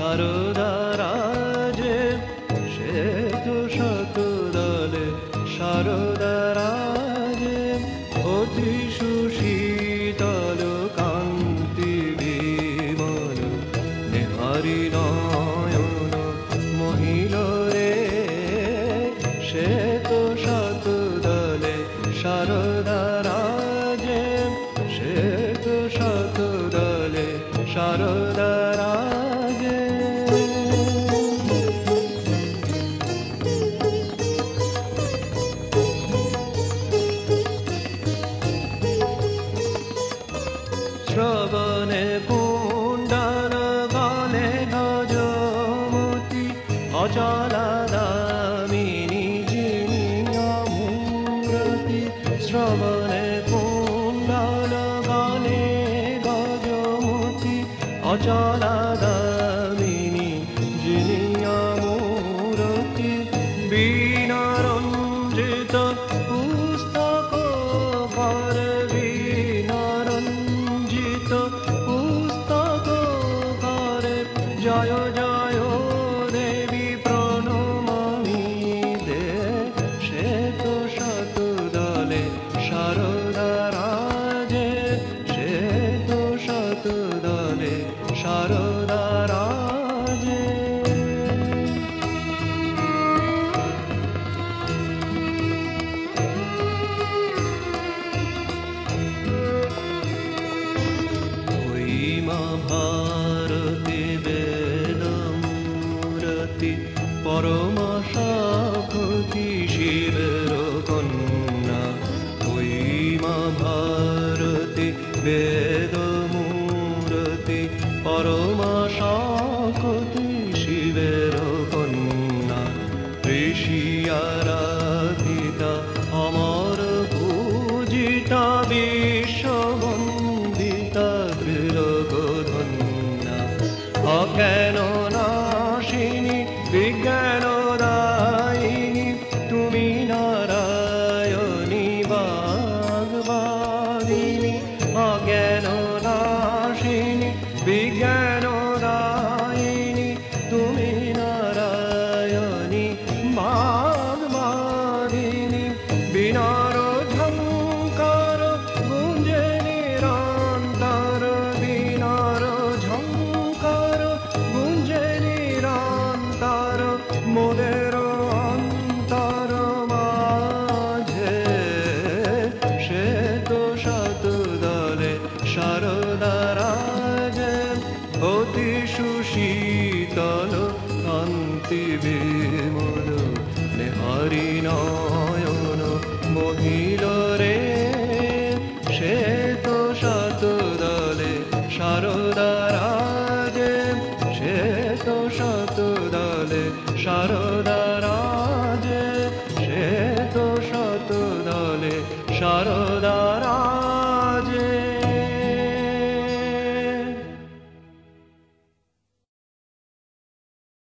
সারদা রাজে শ্বেত শতদলে সারদা রাজে অতি সুশীতল কান্তি বিমল নেহারি নয়ন মহিল রে শ্বেত শতদলে সারদা রাজে শ্বেত শতদলে সারদা রাজে শ্রবণে কুণ্ডল গলে গজমতি অচলা দামিনী জিনিয়া মূরতি শ্রবণে কুণ্ডল গলে গজমতি অচলা দামিনী জিনিয়া মূরতি বীণারঞ্জিত পুস্তক কর বীণারঞ্জিত পুস্তক করে জয় জয় দেবী প্রণমামি দে শ্বেত শতদলে সারদা রাজে শ্বেত শতদলে সারদা রাজে ওই মা ভারতী বেদমূরতি পরমা সাক্ষী শিবের কন্যা ওই মা ভারতী বেদমূরতি পরমা সাক্ষী শিবের কন্যা ঋষি আরাধিতা অমর পূজিতা বিশ্ববন্দিতা ত্রিলোকধন্যা অজ্ঞান নাশিনী বিজ্ঞানদায়িনী তুমি নারায়ণী বাগবাদিনী অজ্ঞান নাশিনী বিজ্ঞানদায়িনী তুমি নারায়ণী বাগবাদিনী বিনার ঝঙ্কার গুঞ্জে নিরন্তর বিনার ঝঙ্কার গুঞ্জে নিরন্তর মোদের অন্তর মাঝে শ্বেত শতদলে সারদা রাজে অতি সুশীতল কান্তি বিমল নেহারি নয়ন মহিল রে শ্বেত শতদলে সারদা রাজে শ্বেত শতদলে সারদা